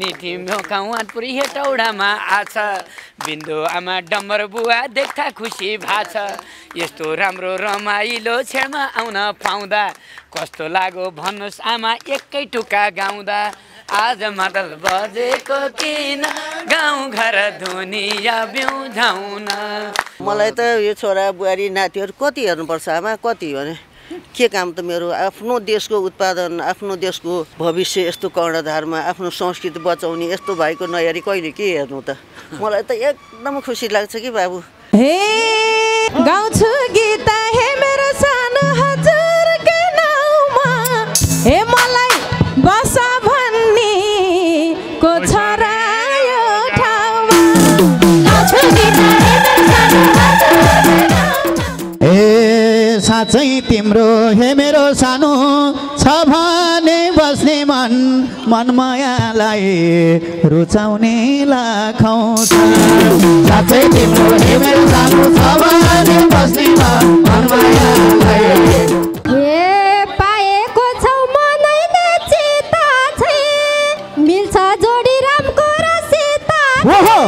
तिम्रो काउवाटपुरी हेटौडामा आछ बिन्दु आमा डम्बर बुवा देख्दा खुसी भाछ यस्तो राम्रो रमाइलो छेडमा आउन पाउँदा कस्तो लाग्यो भन्नुस् आमा एकै टुक्का गाउँदा आज मादल बजेको किन गाउँ घर दुनिया बिउझाउन मलाई त यो छोरा बुहारी नातिहरू कति हेर्नुपर्छ आमा कति भने के काम त मेरो आफ्नो देशको उत्पादन आफ्नो देशको भविष्य यस्तो कर्णधारमा आफ्नो संस्कृति बचाउने यस्तो भाइको नहेरी कहिले के हेर्नु त मलाई त एकदम खुसी लाग्छ कि बाबु हे गाउँछु गीत हे मेरो सानो हजुरको नाउँमा हे मलाई बस भन्ने को छोरा यो ठाउँमा गाउँछु गीत हे मेरो सानो हजुरको नाउँमा ए साँच्चै तिम्रो हे मेरो सानो छ भने बस्ने मन मनमायालाई रुचाउने लाखौँ छ साँच्चै तिम्रो हे मेरो सानो छ भने बस्ने मन मनमायालाई हे पाएको छौ मनै चिता छै मिल्छ जोडी रामको र सीता ओहो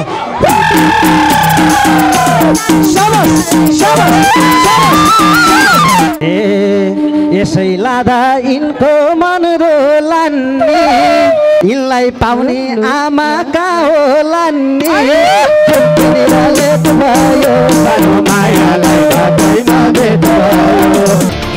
शाबास शाबास यसै लादा यिनको मन रोलान् यिनलाई पाउने आमा कहाँ होलान् भयो सानो मायालाई बाटैमा भेट भयो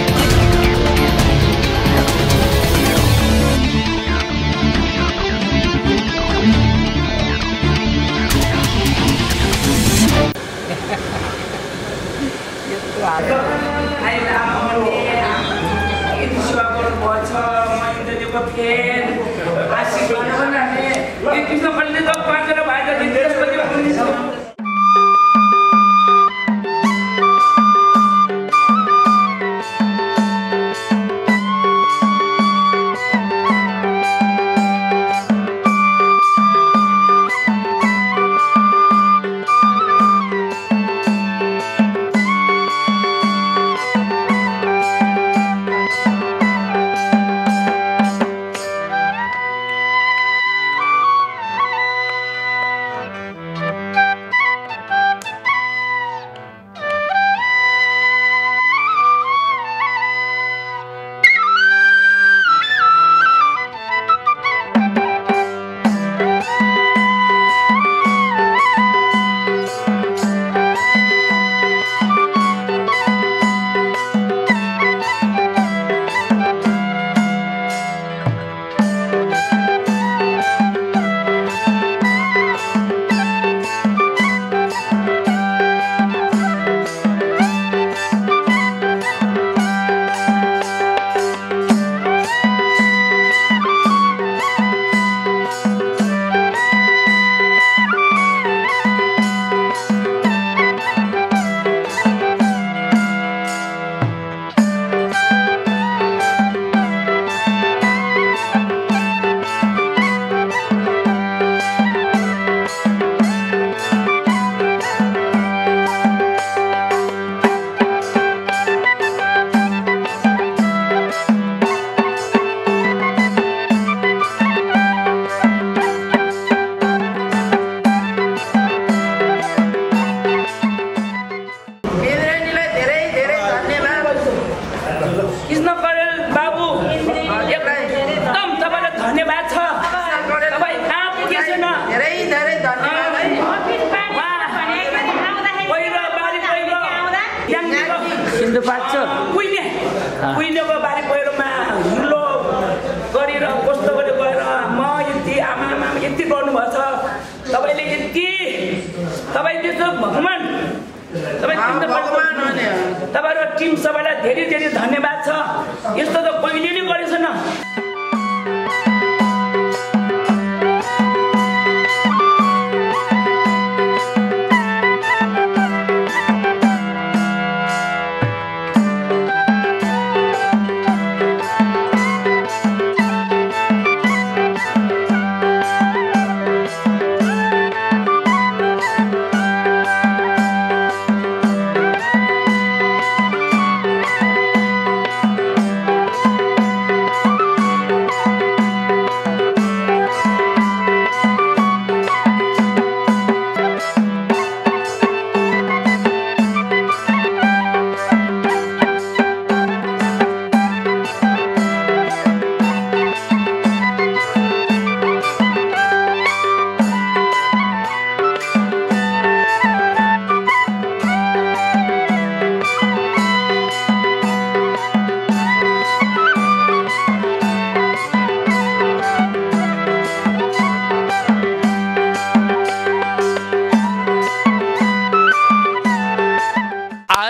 उहिलेको बारी पहिरोमा हिलो गरेर कस्तो गरेर गएर म यति आमा यति गर्नुभएको छ तपाईँले यति तपाईँ त्यस्तो भगवान तपाईँ र टिम सबैलाई धेरै धेरै धन्यवाद छ यस्तो त कहिले नै गरेछन्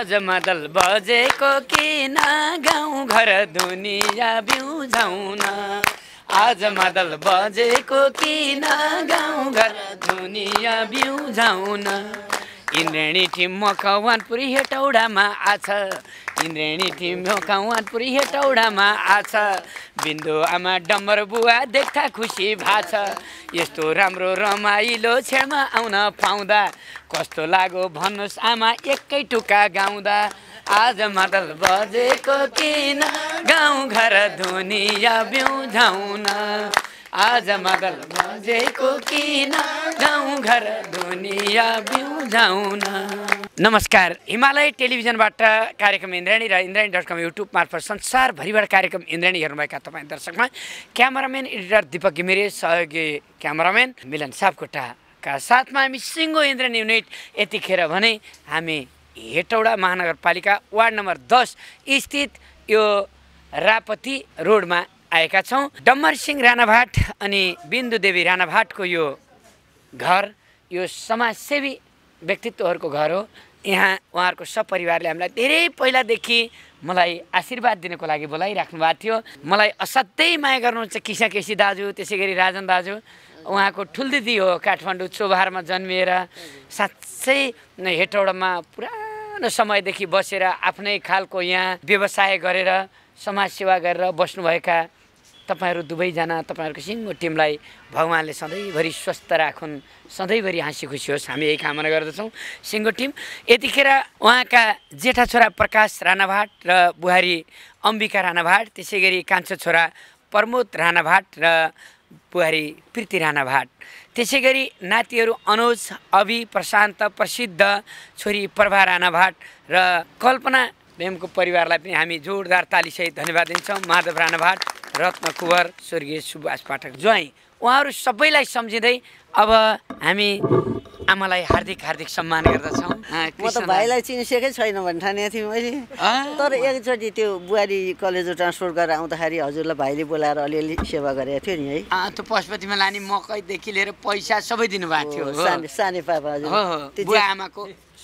आज मादल बजेको किन गाउँ घर दुनिया बिउझाउन आज मादल बजेको किन गाउँ घर दुनिया बिउझाउन इन्द्रेणी टिम मकवानपुरी हेटौडामा आछ इन्द्रेणी टिम मकवानपुरी हेटौडामा आछ बिन्दु आमा डम्बर बुवा देख्दा खुसी भाछ यस्तो राम्रो रमाइलो छेडमा आउन पाउँदा कस्तो लाग्यो भन्नुहोस् आमा एकै टुक्का गाउँदा आज मादल बजेको किन गाउँ घर दुनिया बिउझाउन आज मादल बजेको किन गाउँ घर दुनिया बिउझाउन नमस्कार हिमालय टेलिभिजनबाट कार्यक्रम इन्द्रेणी र इन्द्रेणी.com युट्युब मार्फत संसारभरिबाट कार्यक्रम इन्द्रेणी हेर्नुभएका तपाईँ दर्शकमा क्यामेराम्यान एडिटर दीपक घिमिरे सहयोगी क्यामेराम्यान मिलन सापकोटाका साथमा हामी सिङ्गो इन्द्रेणी युनिट यतिखेर भने हामी हेटौडा महानगरपालिका वार्ड नम्बर 10 स्थित यो रापती रोडमा आएका छौँ। डम्बर सिंह राणाभाट अनि बिन्दु देवी राणाभाटको यो घर यो समाजसेवी व्यक्तित्वहरूको घर हो। यहाँ उहाँहरूको सपरिवारले हामीलाई धेरै पहिलादेखि मलाई आशीर्वाद दिनको लागि बोलाइराख्नु भएको थियो। मलाई असाध्यै माया गर्नुहुन्छ किसा केसी दाजु, त्यसै गरी राजन दाजु। उहाँको ठुल्दिदी हो, काठमाडौँ चोभारमा जन्मिएर साँच्चै हेटौडामा पुरानो समयदेखि बसेर आफ्नै खालको यहाँ व्यवसाय गरेर समाजसेवा गरेर बस्नुभएका तपाईहरू दुवैजना तपाईहरूको सिङ्गो टिमलाई भगवान्ले सधैँभरि स्वस्थ राखुन्, सधैँभरि हाँसी खुसी होस्, हामी यही कामना गर्दछौँ। सिङ्गो टिम यतिखेर उहाँका जेठा छोरा प्रकाश राणाभाट र बुहारी अम्बिका राणाभाट, त्यसै गरी कान्छो छोरा प्रमोद राणाभाट र बुहारी प्रीति राणाभाट, त्यसै गरी नातिहरू अनुज, अभि, प्रशान्त, प्रसिद्ध छोरी प्रभा राणाभाट र कल्पना बेमको परिवारलाई पनि हामी जोरदार तालीसहित धन्यवाद दिन्छौँ। माधव राणाभाट, रत्न कुवर, स्वर्गीय सुभाष पाठक ज्वाइँ, उहाँहरू सबैलाई सम्झिँदै अब हामी आमालाई हार्दिक हार्दिक सम्मान गर्दछौँ। म त भाइलाई चिनिसकेकै छैन भन्ने ठानेको थिएँ मैले, तर एकचोटि त्यो बुहारी कलेज ट्रान्सफर गरेर आउँदाखेरि हजुरलाई भाइले बोलाएर अलिअलि सेवा गरेको थियो नि है। त्यो पशुपतिमा लाने मकैदेखि लिएर पैसा सबै दिनुभएको थियो। साने पापा हजुर बुवा आमाको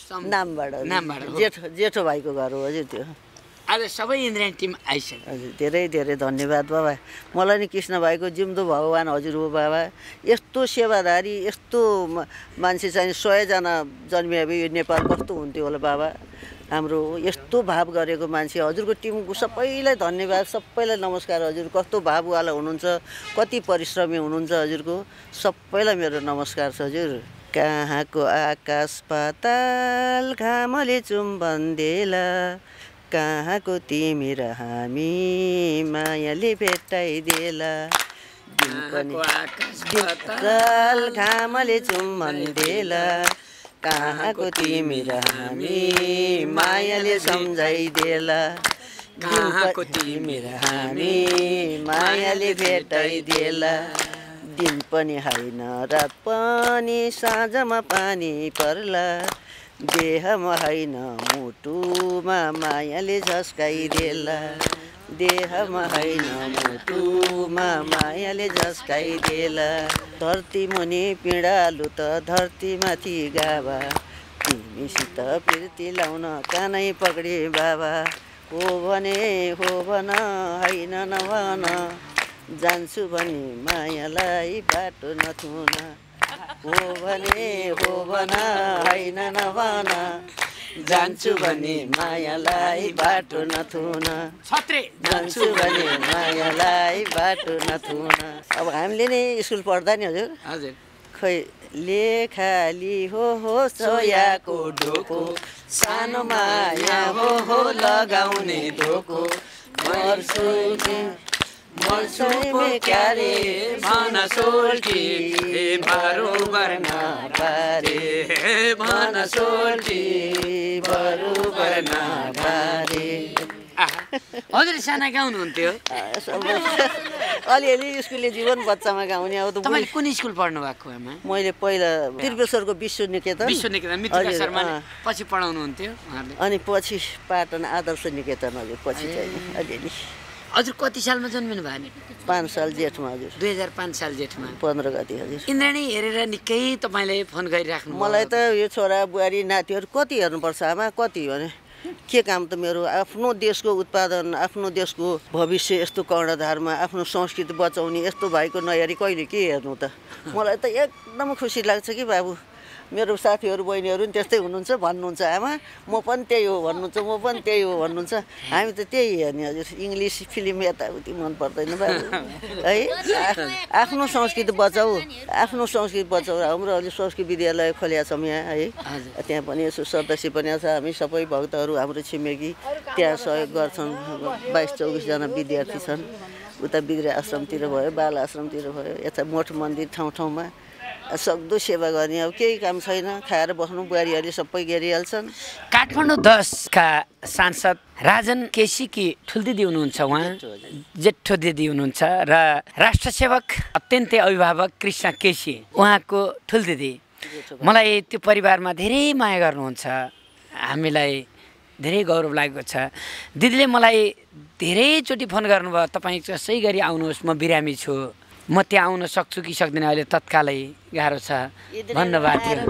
नामबाट जेठो भाइको घर हो हजुर त्यो। आज सबै इन्द्रेणी टिम आइसक्यो हजुर, धेरै धेरै धन्यवाद बाबा। मलाई नि कृष्ण भाइको जिउँदो भगवान् हजुर हो बाबा। यस्तो सेवाधारी यस्तो मान्छे चाहिँ 100जना जन्मिए भए यो नेपाल कस्तो हुन्थ्यो होला बाबा। हाम्रो यस्तो भाव गरेको मान्छे हजुरको टिमको सबैलाई धन्यवाद, सबैलाई नमस्कार। हजुर कस्तो भाववाला हुनुहुन्छ, कति परिश्रमी हुनुहुन्छ हजुरको, सबैलाई मेरो नमस्कार छ हजुर। कहाँको आकाश पाताल घामले चुम्बन देला, कहाँको तिमी र हामी मायाले भेटाइदेला, पाताल घामले चुम्बन देला, कहाँको तिमी र हामी मायाले सम्झाइदेला, कहाँको तिमी र हामी मायाले भेटाइदेला, दिन पनि होइन रात पनि साँझमा पानी पर्ला, देहमा होइन मुटुमा मायाले झस्काइदेला, देहमा होइन मुटुमा मायाले झस्काइदेला, धरती मुनि पिँडालु त धरतीमाथि गावा, तिमीसित प्रीति लाउन कानै पक्रे बाबा, हो भने हो भन होइन नभन, जान्छु भने मायालाई बाटो नथुन, हो भने हो भन होइन नभन, जान्छु भने मायालाई बाटो नथुन, जान्छु भने मायालाई बाटो नथुन। अब हामीले नै स्कुल पढ्दा नि हजुर खै लेखाली हो सोयाको ढोको, सानो माया हो लगाउने धोको, मर्छौँ क्यारे मन सोल्टी बरोबर नपारे, मन सोल्टी बरोबर नपारे। हजुर साना गाउनुहुन्थ्यो? अलिअलि स्कुलले जीवन बच्चामा गाउने। अब त तपाईँले कुन स्कुल पढ्नु भएको आमा? मैले पहिला त्रिवेश्वरको विश्व निकेतन मित्र शर्माले पछि पढाउनुहुन्थ्यो अनि पछि पाटन आदर्श निकेतन हजुर पछि चाहिँ अलिअलि। हजुर कति सालमा जन्मिनु भयो नि? 5 साल जेठमा हजुर। 2005 साल जेठमा 15 गते हजुर। इन्द्रेणी हेरेर निकै तपाईँले फोन गरिराख्नु? मलाई त यो छोरा बुहारी नातिहरू कति हेर्नुपर्छ आमा, कति भने के काम त मेरो आफ्नो देशको उत्पादन आफ्नो देशको भविष्य यस्तो कर्णधारमा आफ्नो संस्कृति बचाउने यस्तो भाइको नयारी कहिले के हेर्नु त मलाई त एकदम खुसी लाग्छ कि बाबु मेरो साथीहरू बहिनीहरू पनि त्यस्तै हुनुहुन्छ भन्नुहुन्छ आमा म पनि त्यही हो भन्नुहुन्छ म पनि त्यही हो भन्नुहुन्छ हामी त त्यही हेर्ने हजुर इङ्ग्लिस फिल्म यताउति मन पर्दैन बाबु है आफ्नो संस्कृति बचाऊ हाम्रो अहिले संस्कृत विद्यालय खोलेका छौँ यहाँ है त्यहाँ पनि यसो सदस्य पनि छ हामी सबै भक्तहरू हाम्रो छिमेकी त्यहाँ सहयोग गर्छन् 22-24 जना विद्यार्थी छन् उता बिग्रे आश्रमतिर भयो बाल आश्रमतिर भयो यता मठ मन्दिर ठाउँ ठाउँमा सक्दो सेवा गर्ने अब केही काम छैन खाएर बस्नु बुहारीहरूले सबै गरिहाल्छन् काठमाडौँ 10 का सांसद राजन केसीकी ठुल्दिदी हुनुहुन्छ उहाँ जेठो दिदी हुनुहुन्छ र राष्ट्रसेवक अत्यन्तै अभिभावक कृष्ण केसी उहाँको ठुल्दिदी मलाई त्यो परिवारमा धेरै माया गर्नुहुन्छ हामीलाई धेरै गौरव लागेको छ दिदीले मलाई धेरैचोटि फोन गर्नुभयो तपाईँ सही गरी आउनुहोस् म बिरामी छु म त्यहाँ आउन सक्छु कि सक्दिनँ अहिले तत्कालै गाह्रो छ भन्नुभएको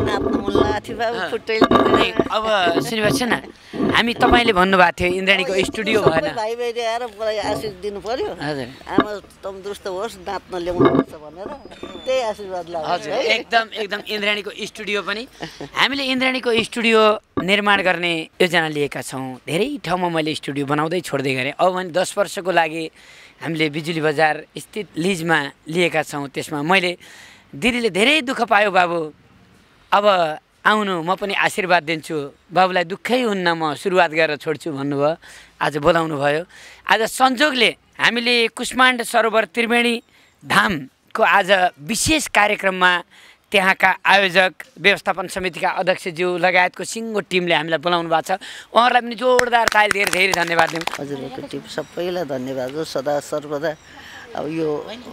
थियो अब सुनिरहेको न हामी तपाईँले भन्नुभएको थियो इन्द्राणीको स्टुडियो भएन भाइ बहिनी आएर मलाई आशीर्वाद दिनु पर्यो हजुर आमा तन्दुरुस्त होस् नाच्न ल्याउनुपर्छ भनेर त्यही आशीर्वाद लाग्यो हजुर एकदम इन्द्राणीको स्टुडियो पनि हामीले इन्द्राणीको स्टुडियो निर्माण गर्ने योजना लिएका छौँ धेरै ठाउँमा मैले स्टुडियो बनाउँदै छोड्दै गरेँ अब भने 10 वर्षको लागि हामीले बिजुली बजार स्थित लिजमा लिएका छौँ त्यसमा मैले दिदीले धेरै दुःख पायो बाबु अब आउनु म पनि आशीर्वाद दिन्छु बाबुलाई दुःखै हुन्न म सुरुवात गरेर छोड्छु भन्नुभयो आज बोलाउनु भयो आज संजोगले हामीले कुष्माण्ड सरोवर त्रिवेणी धामको आज विशेष कार्यक्रममा त्यहाँका आयोजक व्यवस्थापन समितिका अध्यक्षज्यू लगायतको सिङ्गो टिमले हामीलाई बोलाउनु भएको छ उहाँहरूलाई पनि जोरदार ताली दिएर धेरै धन्यवाद दिउँ हजुरहरूको टिम सबैलाई धन्यवाद हो सदा सर्वदा अब यो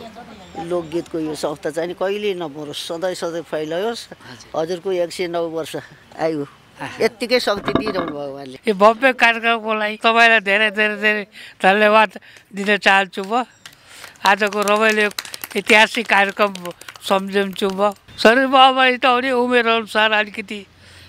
लोकगीतको यो संस्था चाहिँ कहिले नमरोस् सधैँ फैलायोस् हजुरको 109 वर्ष आयु यत्तिकै शक्ति दिइरहनु भयो उहाँले यो भव्य कार्यक्रमको लागि तपाईँलाई धेरै धेरै धेरै धन्यवाद दिन चाहन्छु म आजको रमाइलो ऐतिहासिक कार्यक्रम सम्झन्छु म शरीरमा अब यताउति उमेर अनुसार अलिकति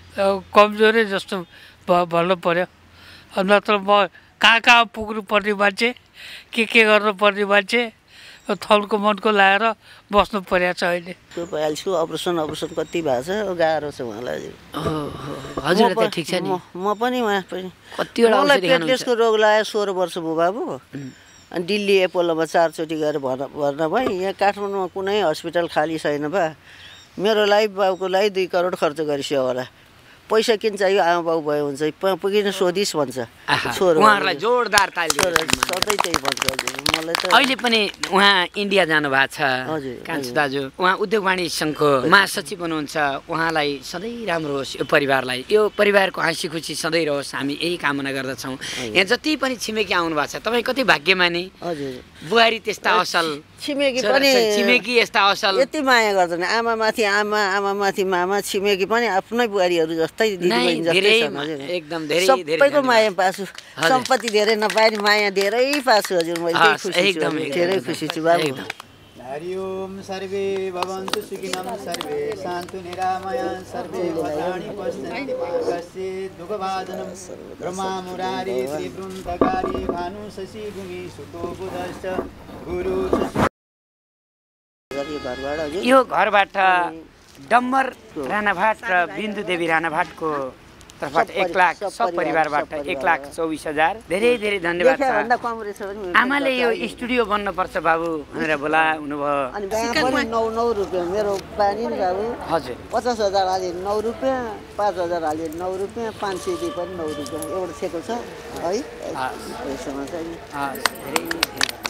कमजोरै जस्तो भन्नु पर्यो नत्र म कहाँ पुग्नुपर्ने मान्छे के गर्नुपर्ने मान्छे थलको मनको लगाएर बस्नु परेको छ अहिले त्यो भइहाल्छु अपरेसन कति भएको छ गाह्रो छ उहाँलाई हजुर त ठिक छ नि म पनि उहाँ पनि कतिवटा पेटलेसको रोग लाग्यो 16 वर्ष भयो बाबु अनि दिल्ली एपोलोमा 4 चोटि गएर भर्ना भएँ यहाँ काठमाडौँमा कुनै हस्पिटल खाली छैन बा मेरो लागि बाबुको लागि 2 करोड खर्च गरिसक्यो होला पैसा किन चाहियो आमा बाबु भयो हुन्छ किन सोधिस् भन्छ छोरो उहाँहरूलाई जोरदार ताली सधैँ त्यही भन्छ मलाई त अहिले पनि उहाँ इन्डिया जानु भएको छ हजुर कान्छो दाजु उहाँ उद्योग वाणिज्य सङ्घको महासचिव हुनुहुन्छ उहाँलाई सधैँ राम्रो होस् यो परिवारलाई यो परिवारको हाँसी खुसी सधैँ रहोस् हामी यही कामना गर्दछौँ यहाँ जति पनि छिमेकी आउनु भएको छ तपाईँ कति भाग्यमानी हजुर बुहारी त्यस्ता असल छिमेकी यस्ता असल यति माया गर्दैन आमा माथि मामा छिमेकी पनि आफ्नै बुहारीहरू जस्तै दिदीबहिनी जस्तै छन् एकदम धेरै सबैको माया पाछु सम्पत्ति धेरै नपाए माया धेरै पाछु हजुर मैले धेरै खुसी छु बाबु हरि ओम सर्वे भवन्तु सुखिनः सर्वे शान्तु निरामया सर्वे भद्राणि पश्यन्तु मा कश्चित् दुःखभाजनं ब्रह्मा मुरारी त्रिवृन्दकारी भानु शशि भूमि सुतो बुधश्च गुरु यो घरबाट डम्बर राणाभाट र बिन्दु देवी राणाभाटको तर्फबाट 1 लाख सब परिवारबाट 1,24,000 धेरै धेरै धन्यवाद छ आमाले यो स्टुडियो बन्नुपर्छ बाबु भनेर बोला हुनुभयो अनि पनि 9 रुपैयाँ मेरो पानी नि बाबु हजुर 50,000 हाले 9 रुपैयाँ 5,000 हाले 9 रुपैयाँ 500 दे पनि 9 रुपैयाँ एउटा छेको छ है पैसामा चाहिँ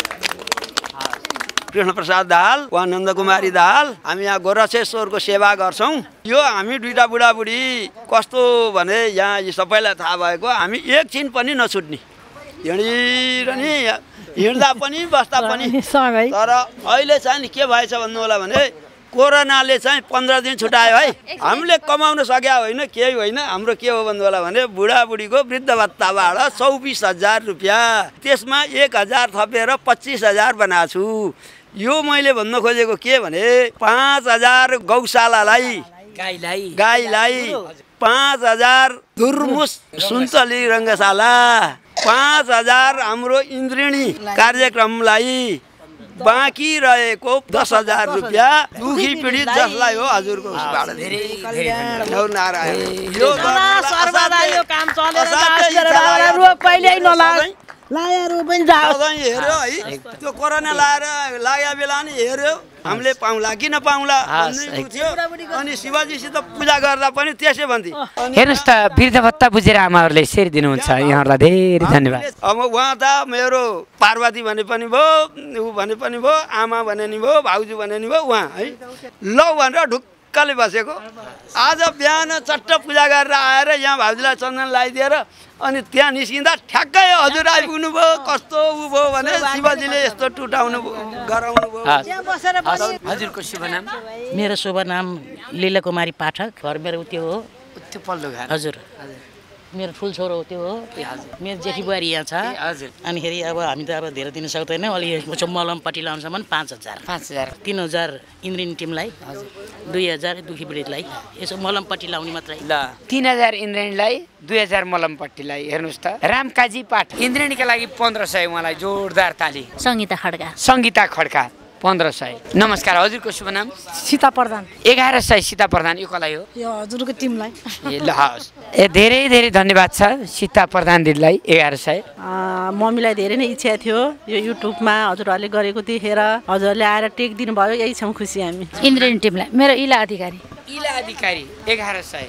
कृष्ण प्रसाद दाहाल वा नन्द कुमारी दाहाल हामी यहाँ गोरक्षेश्वरको सेवा गर्छौँ यो हामी दुईटा बुढाबुढी कस्तो भने यहाँ सबैलाई थाहा भएको हामी एकछिन पनि नछुट्ने हिँडिरहने हिँड्दा पनि बस्दा पनि तर अहिले चाहिँ नि के भएछ भन्नु होला भने कोरोनाले चाहिँ 15 दिन छुटायो है हामीले कमाउन सक्या होइन केही होइन हाम्रो के हो भन्नु होला भने बुढाबुढीको वृद्ध भत्ताबाट 24,000 रुपियाँ त्यसमा 1,000 थपेर 25,000 बनाएको छु यो मैले भन्न खोजेको के भने 5,000 गौशालालाई गाईलाई 5,000 दुर्मुस सुन्तली रङ्गशाला 5000 हाम्रो इन्द्रिणी कार्यक्रमलाई बाँकी रहेको 10,000 रुपियाँ दुखी पीडित जसलाई हो हजुरको उसबाट हेऱ्यो है त्यो कोरोना लागेको बेला नि हेऱ्यो हामीले पाउँला कि नपाउँला थियो अनि शिवजीसित पूजा गर्दा पनि त्यसै भन्थे। हेर्नुहोस् त वृद्ध भत्ता बुझेर आमाहरूले यसरी दिनुहुन्छ यहाँहरूलाई धेरै धन्यवाद। अब उहाँ त मेरो पार्वती भने पनि भयो ऊ भने पनि भयो आमा भने नि भयो भाउजू भने नि भयो उहाँ है ल भनेर ढुक्कले बसेको। आज बिहान चट्ट पूजा गरेर आएर यहाँ भाउजूलाई चन्दन लगाइदिएर अनि त्यहाँ निस्किँदा ठ्याक्कै हजुर आइपुग्नु भयो कस्तो ऊ भयो भने शिवजीले यस्तो टुटाउनु गराउनु भयो। हजुरको शुभ नाम? मेरो शुभ नाम लीला कुमारी पाठक। घर मेरो त्यो हो त्यो पल्लो घर। हजुर मेरो ठुलो छोरो हो त्यो हो। मेरो जेठी बुहारी यहाँ छ। हजुर अनिखेरि अब हामी त अब धेरै दिन सक्दैनौँ अलि मलमपट्टि लाउनुसम्म 5,000 3,000 इन्द्रिणी टिमलाई 2,000 दुखी पीडितलाई यसो मलमपट्टि लाउने मात्रै। ल 3,000 इन्द्रेणीलाई 2,000 मलमपट्टिलाई। हेर्नुहोस् त रामकाजी पाठ इन्द्रेणीका लागि 1,500 उहाँलाई जोरदार ताली। सङ्गीता खड्का। सङ्गीता खड्का 1,500। नमस्कार हजुरको शुभ नाम? सीता प्रधान। 1100 सीता प्रधान। यो कसलाई हो? यो हजुरको टिमलाई। ए ल हस् धेरै धेरै धन्यवाद छ सीता प्रधान दिदीलाई 1100। मम्मीलाई धेरै नै इच्छा थियो यो युट्युबमा हजुरहरूले गरेको देखेर हजुरले आएर टेक दिनुभयो यही छौँ खुसी हामी। इन्द्रेणी टिमलाई मेरो इला अधिकारी। इला अधिकारी 1100।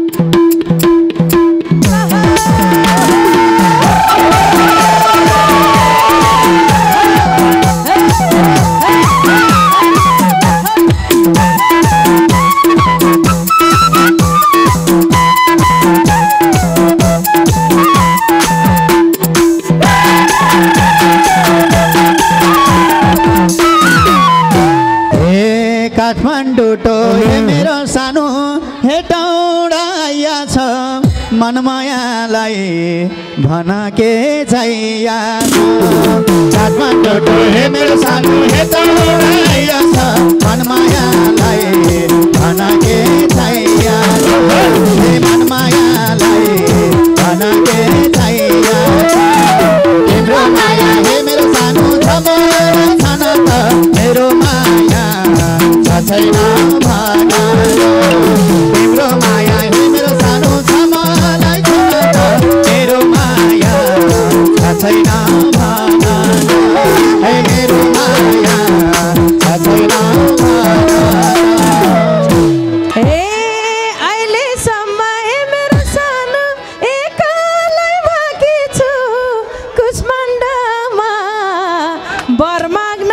काठमाडौँ टोए मेरो सानो हेटौडा आइया छ मनमायालाई भन के चाहिया छ। काठमाडौँ टोए मेरो सानो हेटौडा आइया छ मनमायालाई भन के चाहिया छ। मनमायालाई भन के चाहिया छ। तिम्रो माया हे मेरो सानो छन त मेरो माया छैन भन। तिम्रो माया हे मेरो सानो छ मलाई छन त मेरो माया छैन भन। हे मेरो माया छैन भन। हे अहिलेसम्म मेरो सानो एक्लै बाँकी छु कुष्माण्डमा बर माग्न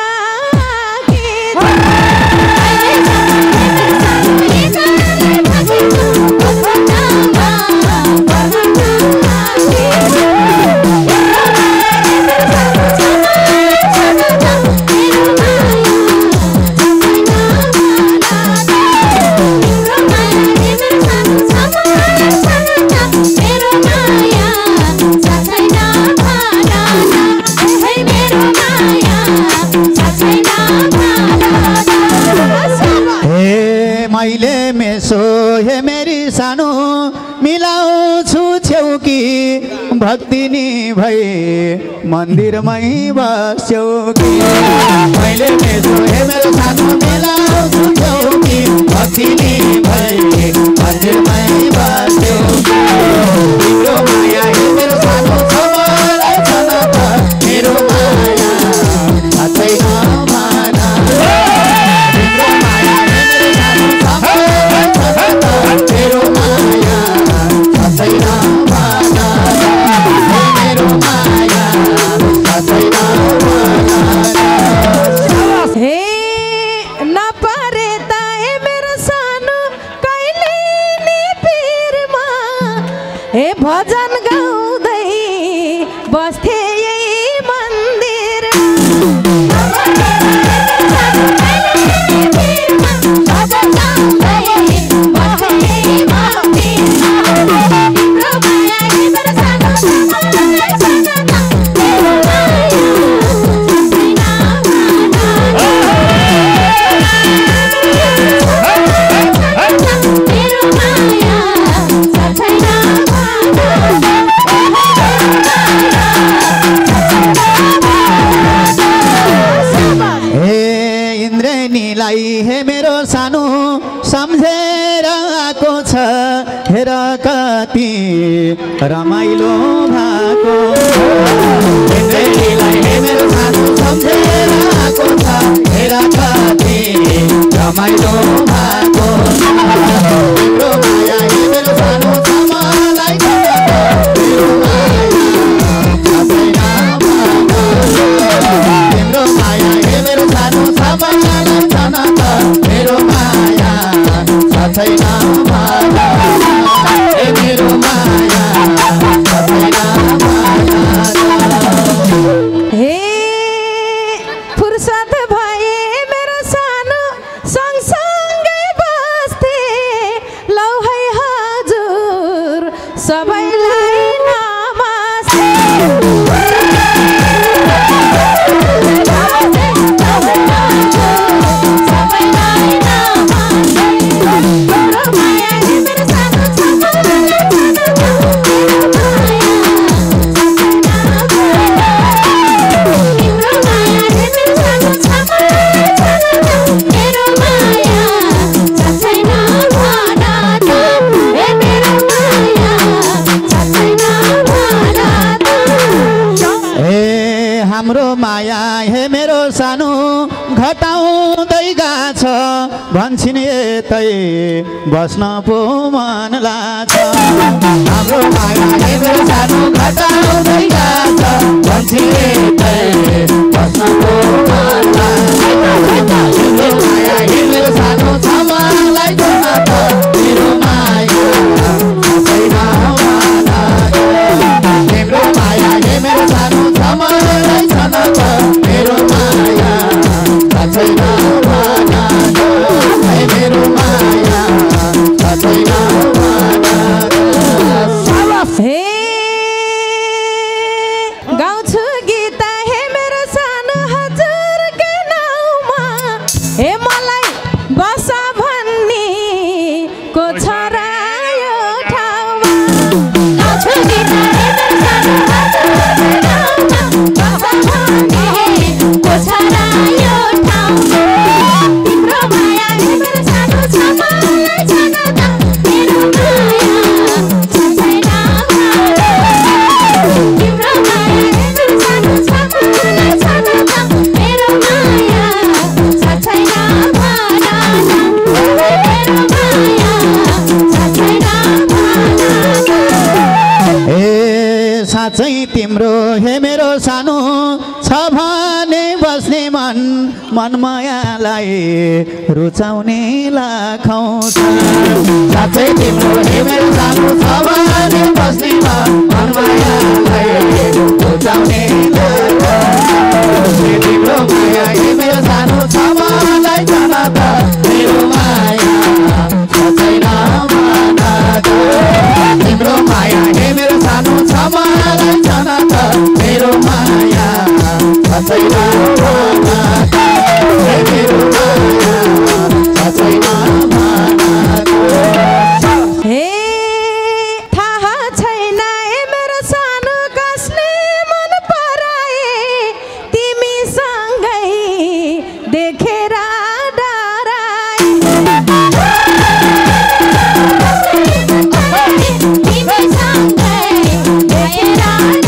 मैले मेसो हे मेरी सानो मिलाउँछु छेउ कि भक्तिनी भई मन्दिरमै बस्छौ कि। मैले मेसो हे मेरो सानो मिलाउँछु छेउ कि भक्तिनी भई मन्दिरमै बस्छौ कि। तिम्रो माया हे मेरो सानो छ मलाई छन त मेरो माया छैन भन। तिम्रो माया हे मेरो सानो छ मलाई छन त मेरो माया छैन भन। मेरो माया छैन भन। हे नपरे त मेरो सानो कहिले नि पिरमा हे भजन गाउँदै बस्थे यही हेर कति रमाइलो भएको मेरो सानो सम्झेर आएको छ हेर कति रमाइलो भएको तिम्रो माया मेरो सानो समालाई तिम्रो माया मेरो सानो समालाई छन त मेरो माया छैन मेरो माया हे फुर्सद भए मेरो सानो सँगसँगै बस्थे लौ है हजुर सबैलाई नमस्ते हाम्रो माया हे मेरो सानो घटाउँदै गाछ भन्छन् यतै बस्न पो मन लाग्छ हाम्रो माया हे मेरो सानो घटाउँदै गाछ भन्छन् यतै बस्न पो मन लाग्छ मेरो माया हे मेरो सानो छमालाई छन त मेरो माया छैन तिम्रो माया हे मेरो सानो छमालाई छन त मेरो माया छैन मेरो माया छैन हे गाउँछु गीत हे मेरो सानो हजुरकै नाउँमा हे मलाई बस भन्ने को छ र यो ठाउँमा गाउँछु गीत हे मेरो सानो हजुरकै नाउँमा बस भन्ने को छ र यो ठाउँमा तिम्रो माया हे मेरो सानो छमालाई छन त मेरो माया छैन तिम्रो माया हे मेरो सानो छमालाई छन त मेरो माया छैन मेरो माया छैन ए साँच्चै तिम्रो हे मेरो सानो छ भने बस्ने मन मनमायालाई रुचाउने लाखौँ छ साँच्चै तिम्रो हे मेरो सानो छ भने बस्ने मन मनमायालाई रुचाउने तिम्रो माया हे मेरो सानो छ मलाई छन त मेरो माया छैन तिम्रो माया हे मेरो सानो छ मलाई छन त मेरो माया छैन मेरो माया छैन हे थाहा छैन हे मेरो सानो कसले मन पराए तिमीसँगै देखेर डराए तिमीसँगै देखेर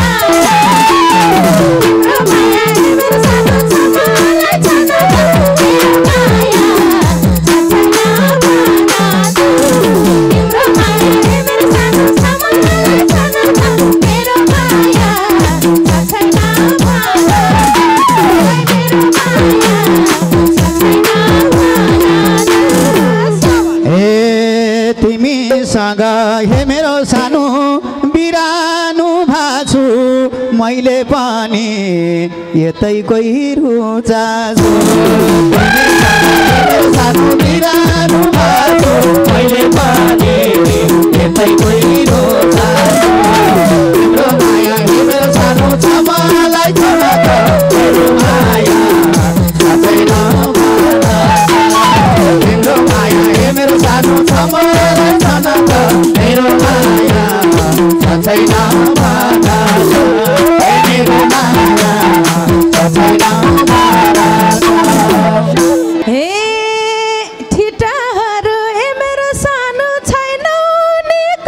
तिम्रो माया हे मेरो सानो छमालाई छन त मेरो माया छैन तिम्रो माया हे मेरो सानो छमालाई छन त मेरो माया छैन ए तिमीसँग हे मेरो सानो बिरानो भाछु मैले पनि यतै कोही रुचाछु सानो बिरानो भाछु मैले पनि यतै कोही रुचाछु तिम्रो माया हे मेरो सानो छमालाई छन त मेरो माया छैन तिम्रो माया हे मेरो सानो छमालाई छन त मेरो माया छैन मेरो माया छैन हे ठिटाहरू हे मेरो सानो छैन नि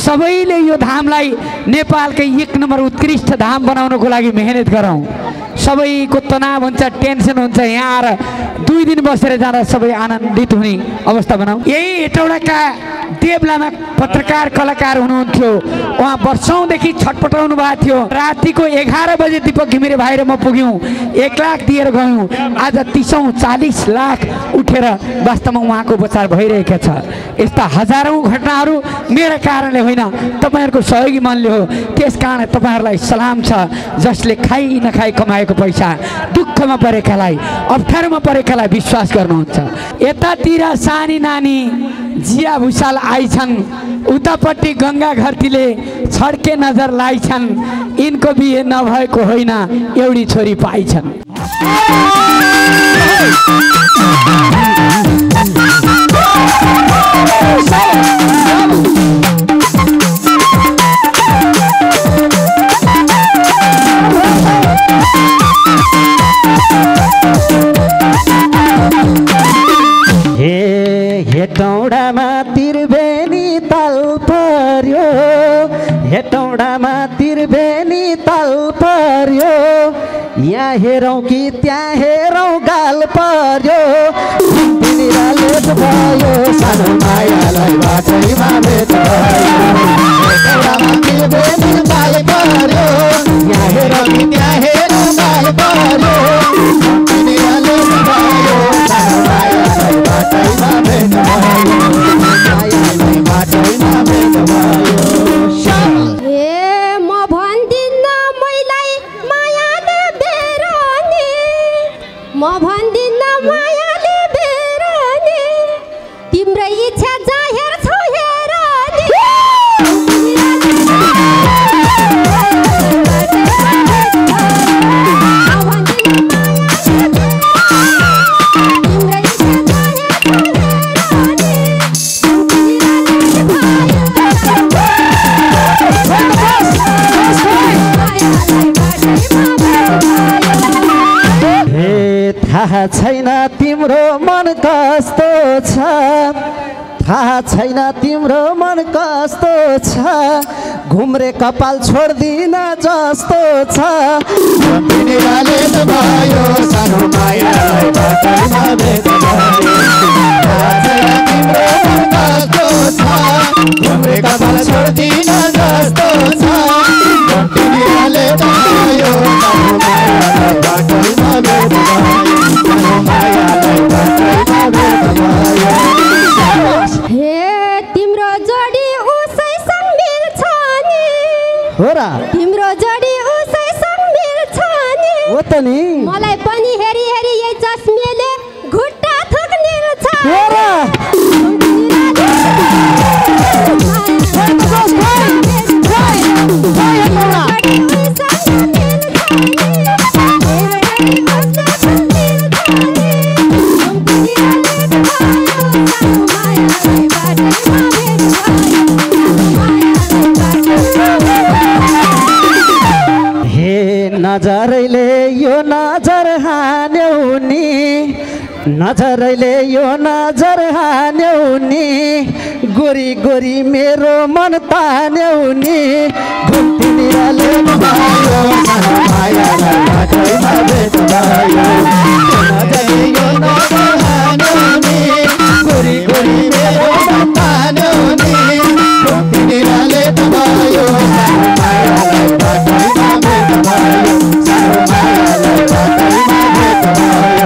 सबैले यो धामलाई नेपालकै 1 नम्बर उत्कृष्ट धाम बनाउनको लागि मेहनत गरौँ। सबैको तनाव हुन्छ, टेन्सन हुन्छ, यहाँ आएर 2 दिन बसेर जाँदा सबै आनन्दित हुने अवस्था बनाऊ। यही हेटौडाका देवलामा पत्रकार कलाकार हुनुहुन्थ्यो, उहाँ वर्षौँदेखि छटपटाउनु भएको थियो। रातिको 11 बजे दीपक घिमिरे भाइ र म पुग्यौँ, 1 लाख दिएर गयौँ। आज 30 लाख उठेर वास्तवमा उहाँको उपचार भइरहेको छ। यस्ता हजारौँ घटनाहरू मेरो कारणले होइन, तपाईँहरूको सहयोगी मनले हो। त्यसकारण तपाईँहरूलाई सलाम छ, जसले खाइ नखाइ कमाएको पैसा दुःखमा परेकालाई, अप्ठ्यारोमा परेकालाई विश्वास गर्नुहुन्छ। यतातिर सानी नानी जिया भुषाल आइछन्, उतापट्टि गङ्गा घरतीले छड्के नजर लाइछन्। यिनको बिहे नभएको होइन, एउटी छोरी पाइछन्। हेटौडामा त्रिवेणी ताल पर्यो, हेटौडामा त्रिवेणी ताल पर्यो। यहाँ हेरौँ कि त्यहाँ हेरौँ गाल पर्यो। लेट भयो सानो मायालाई बाटैमा भेट भयो। हेटौडामा त्रिवेणी ताल पर्यो, यहाँ हेरौँ कि त्यहाँ हेरौँ गाल पर्यो। लेट भयो सानो मायालाई बाटैमा भेट भयो। मायालाई बाटैमा भेट भयो। म भन्दिन मायाले बेरानी, तिम्रो इच्छा जाहेर छौ हेरानी। थाहा छैन तिम्रो मन कस्तो छ, थाहा छैन तिम्रो मन कस्तो छ। घुम्रे कपाल छोड्दिन जस्तो छ। लेट भयो सानो मायालाई बाटैमा भेट भयो। थाहा छैन तिम्रो मन कस्तो छ, घुम्रे कपाल छोड्दिन जस्तो छ। लेट भयो सानो मायालाई बाटैमा भेट भयो। हे तिम्रो जोडी उसैसँग मिल्छ नि, हो र तिम्रो जोडी उसैसँग मिल्छ नि। हो त नि, मलाई पनि हेरी हेरी यही चस्मेले घुट्टा थुक्निन्छ। हो र नजरैले यो नजर हान्यौ नि, नजरैले यो नजर हान्यौ नि। गोरी गोरी मेरो मन तान्यौ नि। घुम्तीतिर लेट भयो सानो मायालाई बाटैमा भेट भयो। नजरले यो नजर हान्यौ नि, गोरी गोरी मेरो मन तान्यौ नि। घुम्तीतिर लेट भयो सानो मायालाई बाटैमा भेट भयो। सानो मायालाई बाटैमा भेट भयो।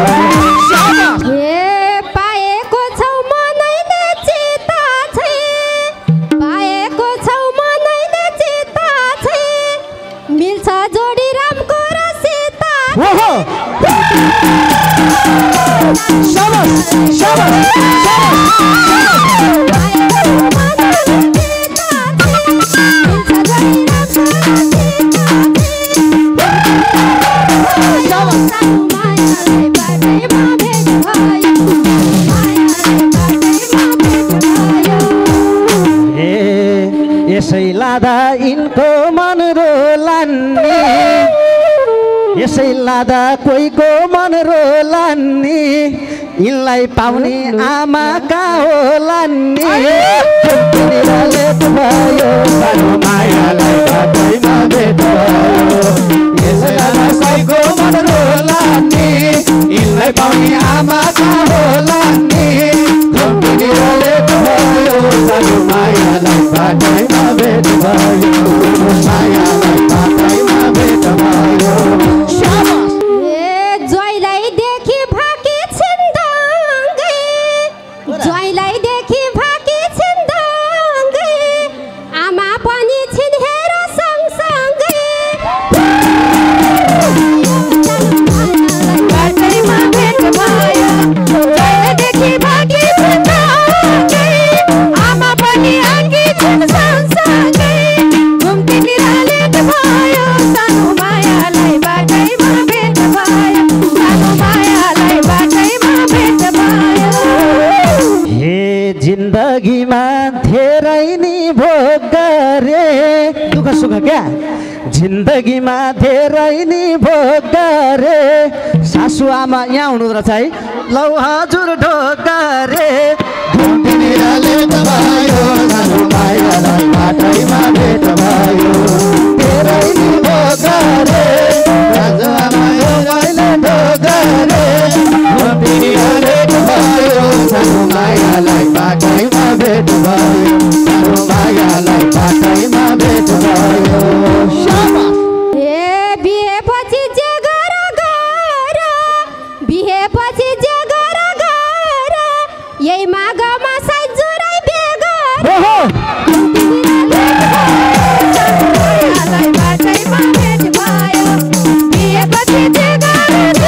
यसै लादा यिनको मन रोलान् नि, यसै लादा कोहीको मन रोलान् नि। यिनलाई पाउने आमा कहाँ होलान् नि। लेट भयो धेरै नि भोग गरे दुःख सुख क्या जिन्दगीमा धेरै नि भोग गरे सासु आमा यहाँ हुनुहुँदो रहेछ है लौ हजुर ढोग गरे धेरै नि भोग गरे सानो मायालाई बाटैमा भेट भयो सानो मायालाई बाटैमा भेट भयो बिहेपछि जे गर गर बिहेपछि जे गर गर यही माघमा साइज जुराइ बेगर बाटैमा भेट भयो बिहेपछि जे गर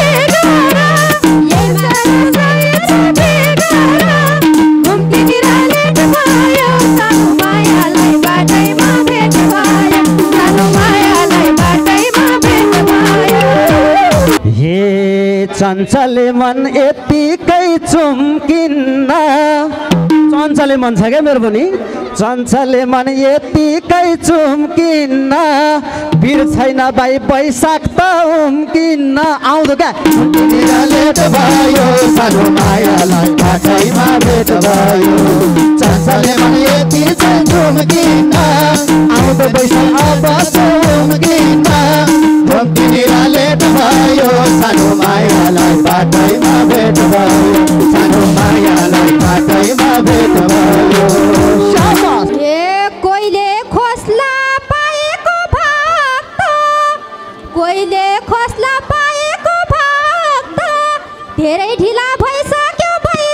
चञ्चले मन यतिकै चुम्किन्न चञ्चले मन छ क्या मेरो पनि चञ्चले मन यतिकै चुम्किन्न वीर छैन भाइ वैशाख त उम्किन्न आउँदो क्या लेट भयो सानो मायालाई बाटैमा भेट भयो चञ्चले मन यतिकै चुम्किन्न आउँदो वैशाख अब उम्किन्न लेट भयो सानो मायालाई बाटैमा भेट भयो सानो मायालाई बाटैमा भेट भयो कोइले खोस्ला पाएको भक्त कोइले खोस्ला पाएको भक्त धेरै ढिला भइसक्यो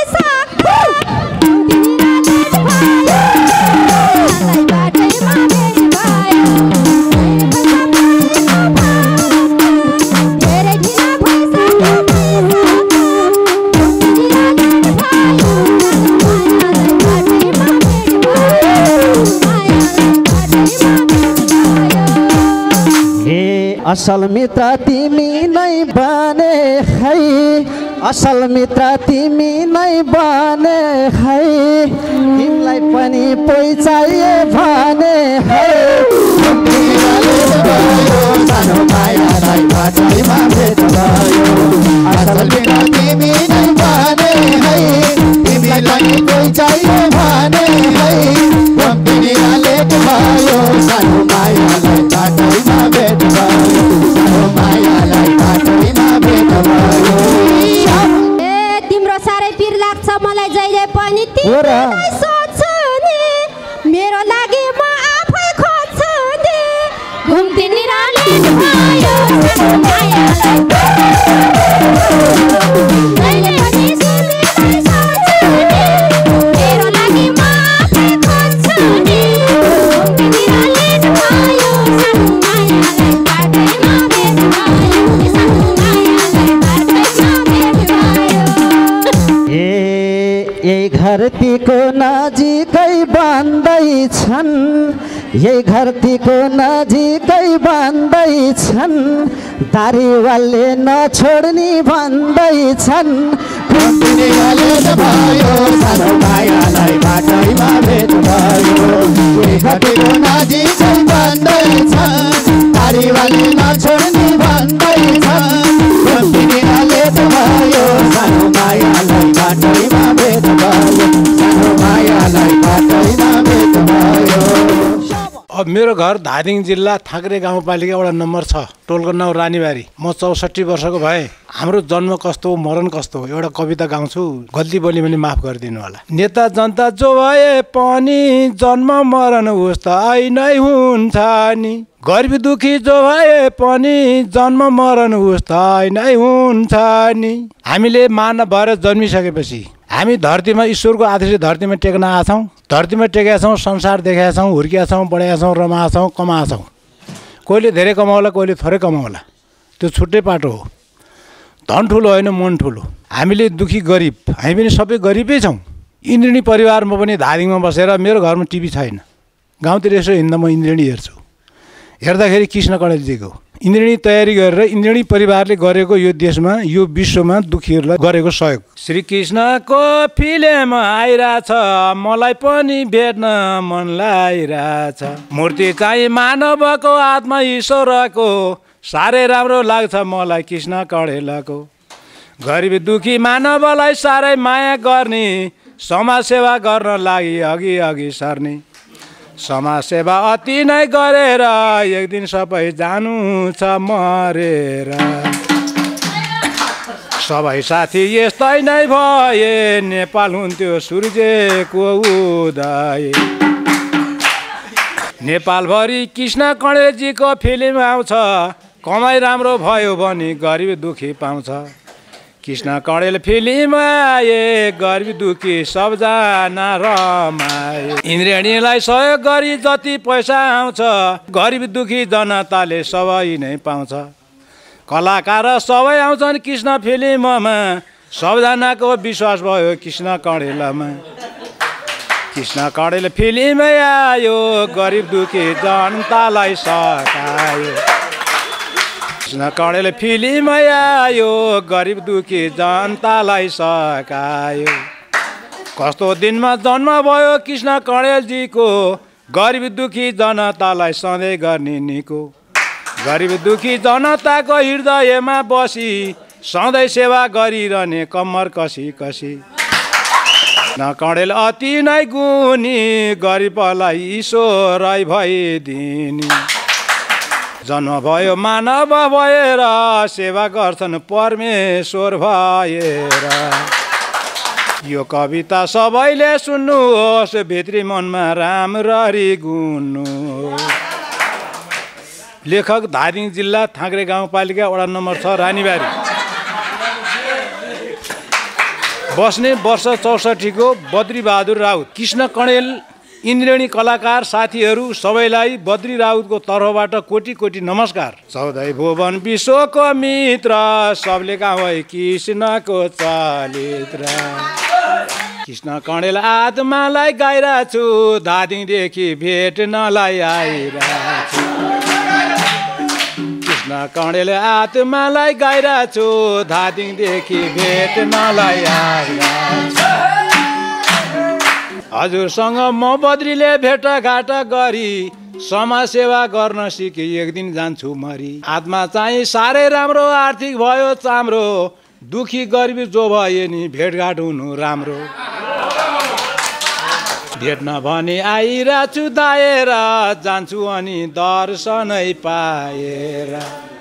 असल मित्र तिमी नै बने है असल मित्र तिमी नै बने है तिमीलाई पनि पहिचाए भने है सानो मायालाई बाटैमा भेट भयो असल मित्र तिमी नै बने है तिमीलाई पहिचाए भने है लेट भयो सानो मायालाई बाटैमा भेट भयो सानो मायालाई बाटैमा भेट भयो तिम्रो साह्रै पिर लाग्छ मलाई जहिले पनि तिमीलाई सोच्छु नि मेरो लागि म आफै खोज्छु नि घुम्ती निराले भयो सानो मायालाई जहिले पनि तिमीलाई सोच्छु नि मेरो लागि म आफै खोज्छु नि घुम्ती निराले भयो सानो मायालाई बाटैमा भेट भयो सानो मायालाई बाटैमा भेट भयो यही धरतीको नजिकै बन्दैछन् यही धरतीको नजिकै बन्दैछन् दारीवालले नछोड्ने भन्दैछन् भयो सानो मायालाई बाटैमा भेट भयो यही धरतीको नजिकै बन्दैछन् दारीवालले नछोड्ने भन्दैछन् भयो सानो मायालाई बाटैमा भेट भयो सानो मायालाई बाटैमा भेट भयो अब मेरो घर धादिङ जिल्ला थाक्रे गाउँपालिका वडा नम्बर 6 टोलको नाउँ रानीबारी म 64 वर्षको भए हाम्रो जन्म कस्तो मरण कस्तो एउटा कविता गाउँछु गल्ती बोली भने माफ गरिदिनु होला नेता जनता जो भए पनि जन्म मरण उस्तै नै हुन्छ नि गरिब दुखी जो भए पनि जन्म मरण उस्तै नै हुन्छ नि हामीले मानव भएर जन्मिसकेपछि हामी धरतीमा ईश्वरको आदेशले धरतीमा टेक्न आएका छौँ धरतीमा टेकेका छौँ संसार देखेका छौँ हुर्किया छौँ बढेका छौँ रमाएका छौँ कमाएका छौँ कोहीले धेरै कमाउला कोहीले थोरै कमाउला त्यो छुट्टै पाटो हो धन ठुलो होइन मन ठुलो हामीले दुखी गरिब हामी पनि सबै गरिबै छौँ इन्द्रिणी परिवार म पनि धादिङमा बसेर मेरो घरमा टिभी छैन गाउँतिर यसो हिँड्दा म इन्द्रिणी हेर्छु हेर्दाखेरि कृष्ण कडेलजीको इन्द्रेणी तयारी गरेर इन्द्रेणी परिवारले गरेको यो देशमा यो विश्वमा दुखीहरूलाई गरेको सहयोग। श्रीकृष्णको फिल्म आइरहेछ, मलाई पनि भेट्न मन लागिरहेछ। मूर्ति चाहिँ मानवको आत्मा ईश्वरको, साह्रै राम्रो लाग्छ मलाई कृष्ण कँडेलको। गरिब दुखी मानवलाई साह्रै माया गर्ने, समाजसेवा गर्न लागि अघि अघि सर्ने। समाजसेवा अति नै गरेर एक दिन सबै जानु छ मरेर। सबै साथी यस्तै नै भए, नेपाल हुन्थ्यो सूर्यको उदय। नेपालभरि कृष्ण कँडेलजीको फिल्म आउँछ, कमाइ राम्रो भयो भने गरिब दुखी पाउँछ। कृष्ण कँडेल फिल्म आए, गरिब दुखी सबजना रमाए। इन्द्रेणीलाई सहयोग गरी जति पैसा आउँछ, गरिब दुखी जनताले सबै नै पाउँछ। कलाकार सबै आउँछन् कृष्ण फिल्ममा, सबजनाको विश्वास भयो कृष्ण कँडेलमा। कृष्ण कँडेल फिल्म आयो, गरिब दुखी जनतालाई सकायो। कृष्ण कँडेल फिल्म आयो, गरिब दुखी जनतालाई सकायो। कस्तो दिनमा जन्म भयो कृष्ण कँडेलजीको, गरिब दुखी जनतालाई सधैँ गर्ने निको। गरिब दुखी जनताको हृदयमा बसी, सधैँ सेवा गरिरहने कम्मर कसी कसी। कृष्ण कँडेल अति नै गुणी, गरिबलाई ईश्वरै भइदिने। जन्म भयो मानव भएर, सेवा गर्छन् परमेश्वर भएर। यो कविता सबैले सुन्नुहोस्, भित्री मनमा राम्ररी गुन्नु। लेखक धादिङ जिल्ला थाँक्रे गाउँपालिका वडा नम्बर 6 रानीबारी। बस्ने वर्ष 64 को बद्रीबहादुर राउत। कृष्ण कँडेल इन्द्रेणी कलाकार साथीहरू सबैलाई बद्री राउतको तर्फबाट कोटी कोटी नमस्कार। 14 भुवन विश्वको मित्र, सबले गाउँ कृष्णको चरित्र। कृष्ण कँडेल आत्मालाई गाइरहेको छु, धादिङदेखि भेट्नलाई आइरहेको छु। कृष्ण कँडेल आत्मालाई गाइरहेको छु, धादिङदेखि भेट्नलाई आइरहेको छु। हजुरसँग म बद्रीले भेटघाट गरी, समाजसेवा गर्न सिके एक दिन जान्छु मरी। आत्मा चाहिँ साह्रै राम्रो, आर्थिक भयो चाम्रो, दुखी गरिब जो भए नि भेटघाट हुनु राम्रो। भेट्न भने आइरहेको छु दाएर, जान्छु अनि दर्शनै पाएर।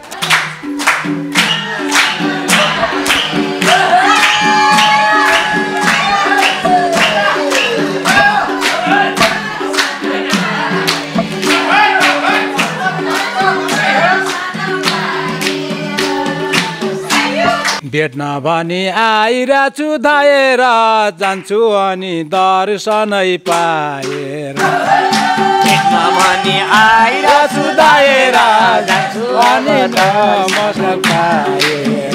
भेट्न भने आइरहेको छु धाएर, जान्छु अनि दर्शनै पाएर। भेट्न भने आइरहेको छु धाएर, जान्छु अनि दर्शन पाएर।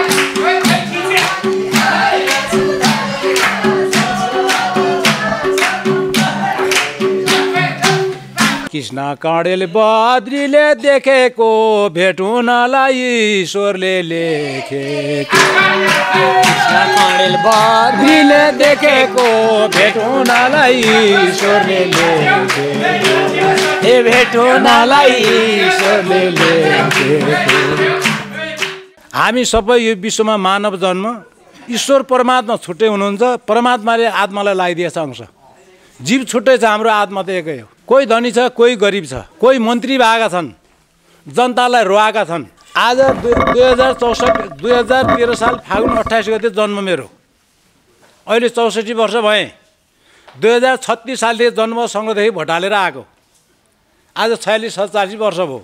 कृष्ण कँडेल बद्रीले देखेको, भेटुनलाई ईश्वरले लेखेको। कृष्ण कँडेल बद्रीले देखेको, भेटुनलाई ईश्वरले लेखेको। ए भेटुनलाई ईश्वरले लेखेको। हामी सबै यो विश्वमा मानव जन्म, ईश्वर परमात्मा छुट्टै हुनुहुन्छ। परमात्माले आत्मालाई लगाइदिएछ अंश। जीव छुट्टै छ, हाम्रो आत्मा त एकै हो। कोही धनी छ, कोही गरिब छ, कोही मन्त्री भएका छन्, जनतालाई रुवाएका छन्। आज 2013 साल फागुन 28 गते जन्म मेरो। अहिले 64 वर्ष भएँ। 2036 सालदेखि जन्म सँगदेखि भोटालेर आएको। आज 46-47 वर्ष भयो।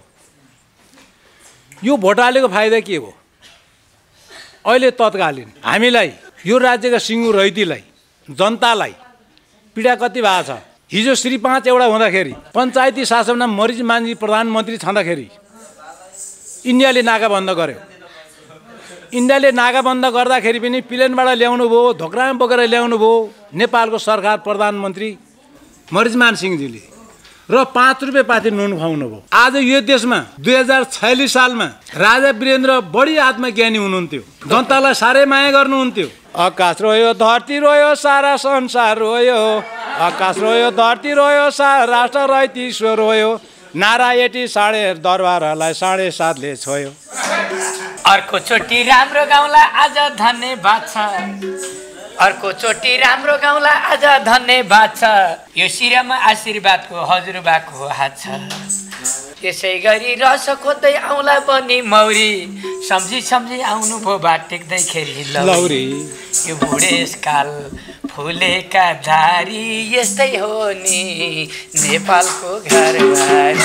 यो भोटालेको फाइदा के हो? अहिले तत्कालीन हामीलाई, यो राज्यका सिङ्गु रैतीलाई, जनतालाई पीडा कति भएको छ। हिजो श्री 5 एउटा हुँदाखेरि, पञ्चायती शासनमा मरिज मान्जी प्रधानमन्त्री छँदाखेरि इन्डियाले नाका बन्द गर्यो। इन्डियाले नाका बन्द गर्दाखेरि पनि प्लेनबाट ल्याउनु भयो, धोक्रामा बोकेर ल्याउनु भयो नेपालको सरकार प्रधानमन्त्री मरिजमान सिंहजीले। र 5 रुपियाँ पाथी नुन खुवाउनु भयो। आज यो देशमा 2046 सालमा राजा वीरेन्द्र बढी आत्मज्ञानी हुनुहुन्थ्यो, जनतालाई साह्रै माया गर्नुहुन्थ्यो। आकाश रोयो धरती रोयो सारा संसार रोयो, आकाश रोयो धरती रोयो सारा राष्ट्र रैती ईश्वर रोयो, नारा एटी साढे दरबारलाई 7.5ले छोयो। अर्को चोटि राम्रो गाउँला आज धन्यवाद छ, अर्को चोटि राम्रो गाउँला आज धन्यवाद छ, यो शिरमा आशीर्वादको हजुरबाको हात छ। त्यसै गरी रस खोज्दै आउँला पनि मौरी, सम्झी सम्झी आउनु भो बाट टेक्दैखेरि लौरी। यो बुढेसकाल फुलेका धारी यस्तै हो नि नेपालको घरबारी।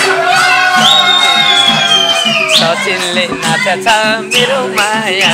सचिनले नाच्छ मेरो माया,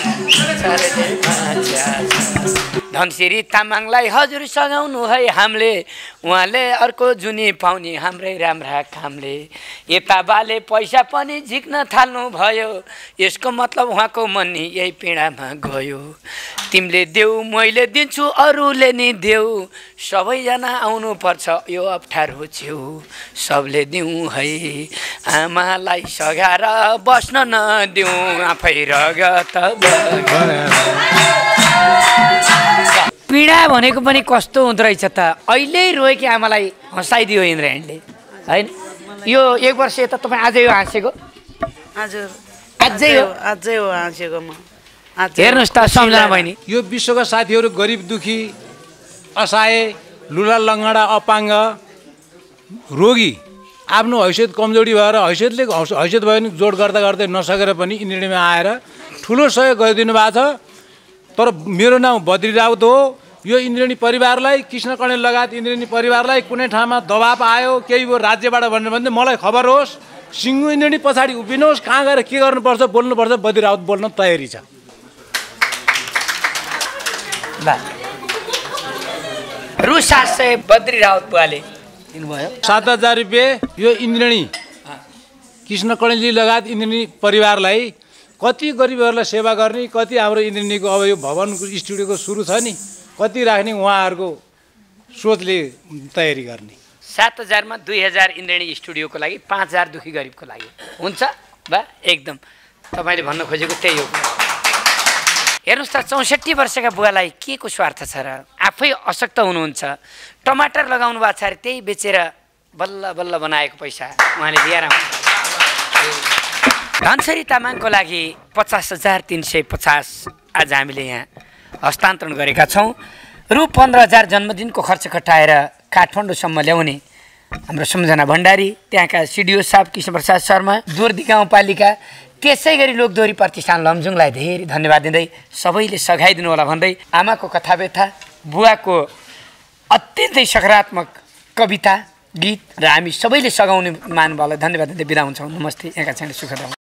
धनसिरी तामाङलाई हजुर सघाउनु है हामीले, उहाँले अर्को जुनी पाउने हाम्रै राम्रा कामले। यता बाले पैसा पनि झिक्न थाल्नु भयो, यसको मतलब उहाँको मन नि यही पीडामा गयो। तिमीले देऊ मैले दिन्छु अरूले नि देऊ, सबैजना आउनुपर्छ यो अप्ठ्यारो छेउ। सबले दिउँ है आमालाई सघाएर बस्न नदिउँ, आफै रगत पीडा भनेको पनि कस्तो हुँदो रहेछ त। अहिले रोएकी आमालाई हँसाइदियो इन्द्रयाणीले होइन। यो 1 वर्ष यता तपाईँ आजै हो हाँसेको? हजुर आजै हो हाँसेको म। हेर्नुहोस् त सम्झना बहिनी, यो विश्वका साथीहरू गरिब दुखी असहाय लुला लङ्गडा अपाङ्ग रोगी आफ्नो हैसियत कमजोरी भएर हैसियत भयो भने जोड गर्दा गर्दै नसकेर पनि इन्द्रेणीमा आएर ठुलो सहयोग गरिदिनु भएको छ। तर मेरो नाउँ बद्री राउत हो। यो इन्द्रेणी परिवारलाई, कृष्ण कणेल लगायत इन्द्रेणी परिवारलाई कुनै ठाउँमा दबाब आयो केही भयो राज्यबाट भनेर भने मलाई खबर होस्, सिङ्गु इन्द्रेणी पछाडि उभिनुहोस्, कहाँ गएर के गर्नुपर्छ बोल्नुपर्छ, बद्री राउत बोल्न तयारी छ। रु 700 बद्री राउत बुवाले दिनुभयो। 7,000 रुपियाँ यो इन्द्रेणी कृष्ण कणेलजी लगायत इन्द्रेणी परिवारलाई, कति गरिबहरूलाई सेवा गर्ने, कति हाम्रो इन्द्रेणीको अब यो भवनको स्टुडियोको सुरु छ नि कति राख्ने उहाँहरूको सोचले तयारी गर्ने। 7,000 मा 2,000 इन्द्रेणी स्टुडियोको लागि, 5,000 दुखी गरिबको लागि हुन्छ बा एकदम। तपाईँले भन्न खोजेको त्यही हो। हेर्नुहोस् त 64 वर्षका बुवालाई के को स्वार्थ छ र? आफै अशक्त हुनुहुन्छ, टमाटर लगाउनु भएको छ अरे, त्यही बेचेर बल्ल बल्ल बनाएको पैसा उहाँले दिएर धनसिरी तामाङको लागि 50,350 आज हामीले यहाँ हस्तान्तरण गरेका छौँ। रु 15,000 जन्मदिनको खर्च कटाएर काठमाडौँसम्म ल्याउने हाम्रो सम्झना भण्डारी, त्यहाँका सिडिओ साहब कृष्णप्रसाद शर्मा, दोर्दी गाउँपालिका, त्यसै गरी लोकदोहोरी प्रतिष्ठान लमजुङलाई धेरै धन्यवाद दिँदै सबैले सघाइदिनु होला भन्दै आमाको कथा व्यथा, बुवाको अत्यन्तै सकारात्मक कविता गीत र हामी सबैले सघाउने महानुभावलाई धन्यवाद दिँदै बिदा हुन्छौँ। नमस्ते, यहाँका छैन सुखद।